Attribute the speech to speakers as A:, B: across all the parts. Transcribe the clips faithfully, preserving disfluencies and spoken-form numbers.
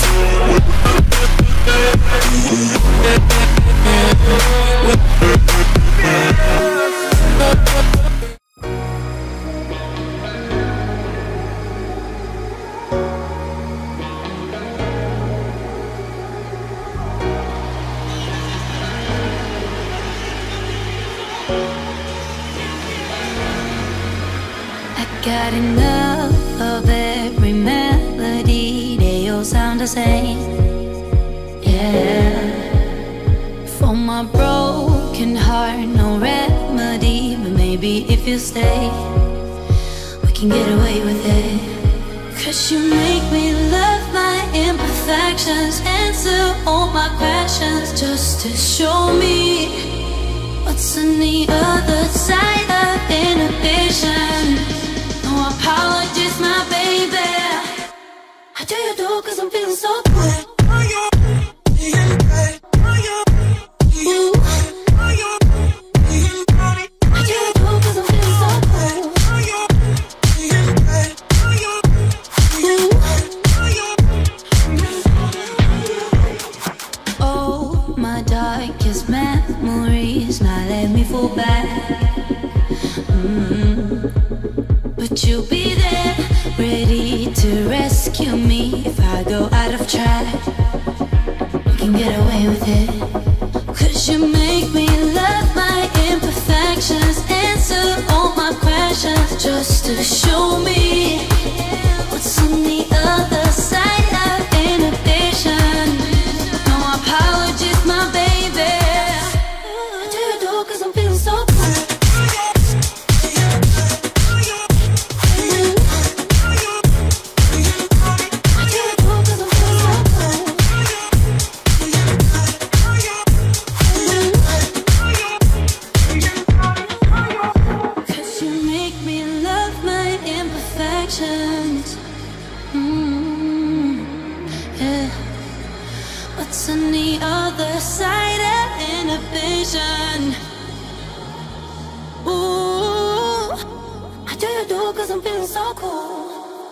A: Got enough of every melody, they all sound the same. Yeah. For my broken heart, no remedy, but maybe if you stay, we can get away with it. Cause you make me love my imperfections, answer all my questions, just to show me what's on the other side of inhibition. No apologies, my baby. How do you do? Cause I'm feeling so good. Oh, my darkest memories, now let me fall back. Mm-hmm. But you'll be there, ready to rescue me if I go out of track. We can get away with it. Cause you make me love my imperfections, answer all my questions, just to show me what's on the other side of inhibition. No apologies, my baby. What do you do? Cause I'm feeling so good. Mm, yeah. What's on the other side of inhibition? Ooh, how do you do? Cause I'm feeling so cool.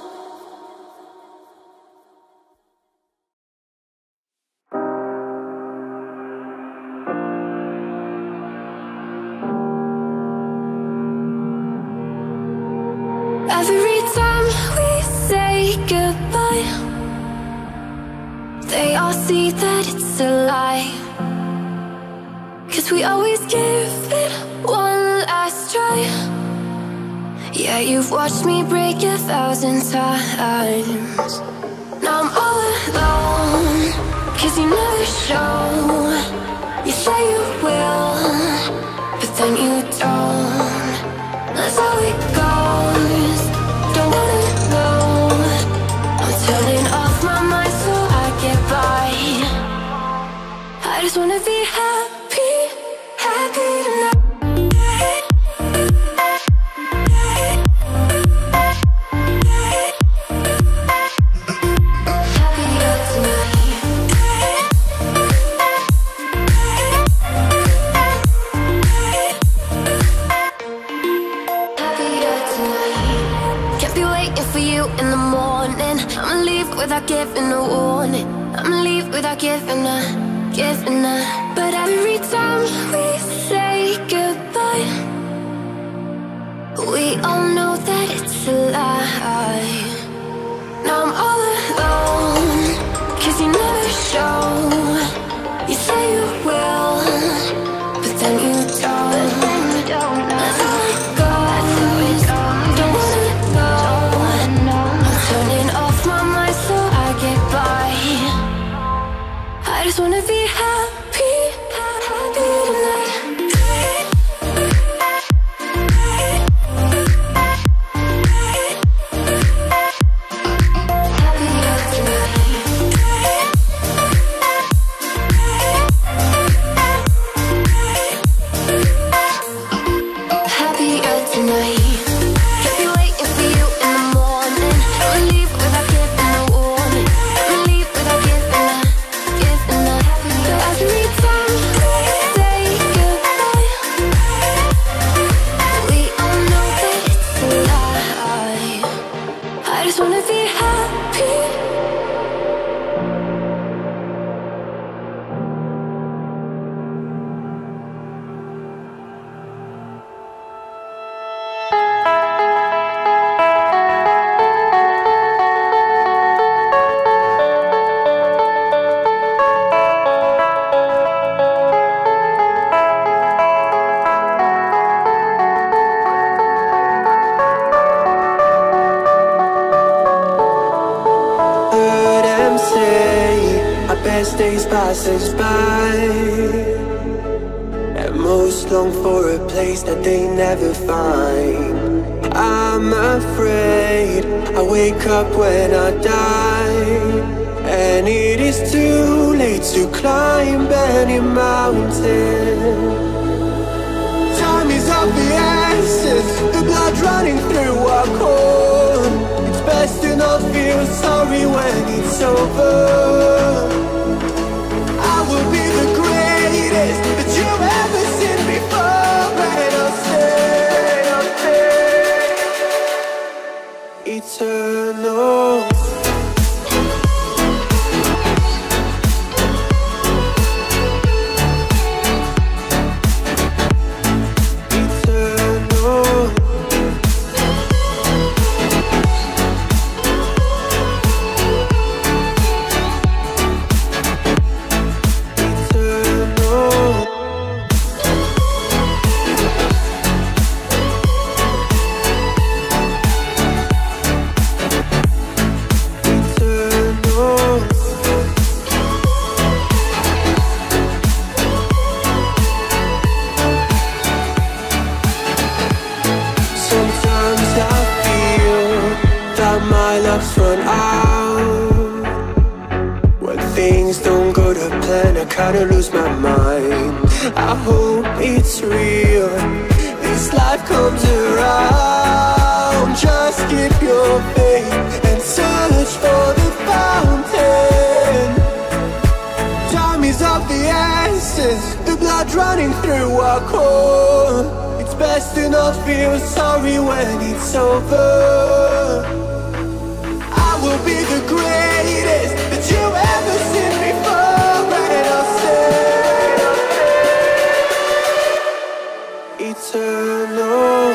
B: Every time we say goodbye, they all see that it's a lie. Cause we always give it one last try. Yeah, you've watched me break a thousand times. Now I'm all alone, cause you never show. You say you will, but then you don't. That's how it goes. Don't wanna know. I'm turning off my mind so I get by. I just wanna be happy, happy tonight. In the morning, I'ma leave without giving a warning. I'ma leave without giving a, giving a. But every time we say goodbye, we all know that it's a lie. Now I'm all alone, cause you never show. You say you will, but then you don't. But then you don't know. That's how it goes. Don't wanna know. Turning off my mind so I get by. I just wanna be happy, happy tonight. Happier tonight. I just wanna be happy.
C: say our best days pass us by, and most long for a place that they never find. I'm afraid I wake up when I die, and it is too late to climb any mountain. Time is of the essence, the blood running through our core. It's best to not feel sorry when it's over. I will be the greatest that you've ever seen before, and I'll stay, I'll stay eternal. Run out when things don't go to plan. I kinda lose my mind. I hope it's real, this life comes around. Just keep your faith and search for the fountain. Time is of the essence, the blood running through our core. It's best to not feel sorry when it's over. Will be the greatest that you've ever seen before, and I'll stay, eternal.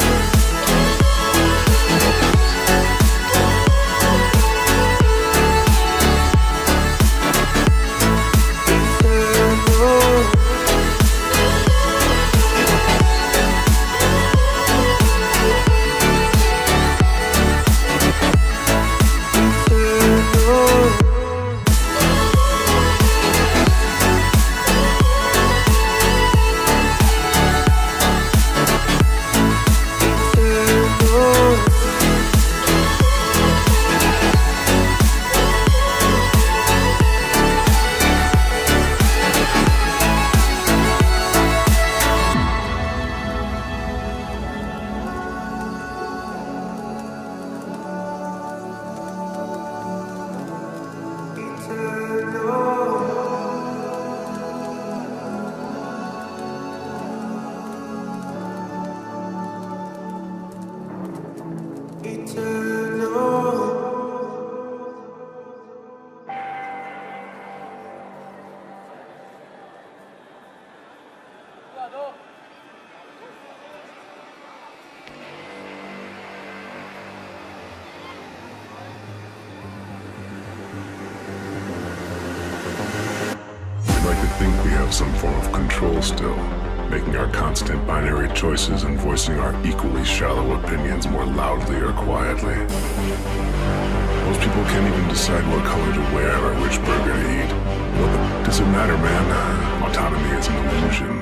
D: Some form of control still, making our constant binary choices and voicing our equally shallow opinions more loudly or quietly. Most people can't even decide what color to wear or which burger to eat. Well, does it matter, man? Autonomy is an illusion.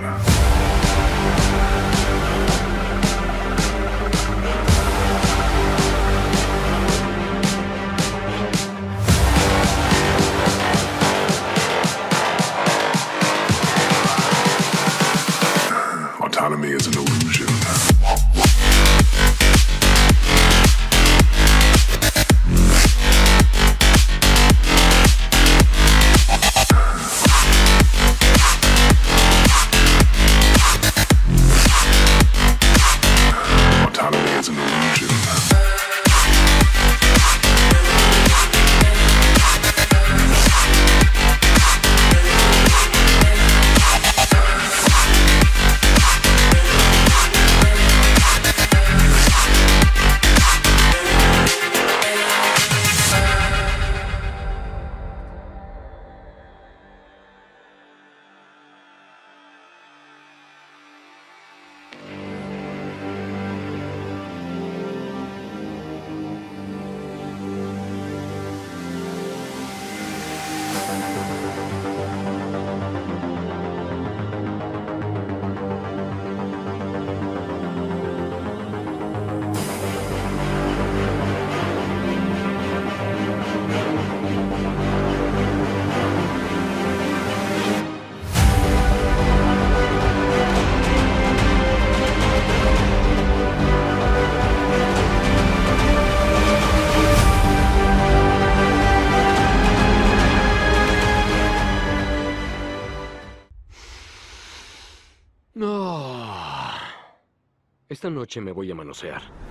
D: Autonomy is an illusion.
E: No. Esta noche me voy a manosear.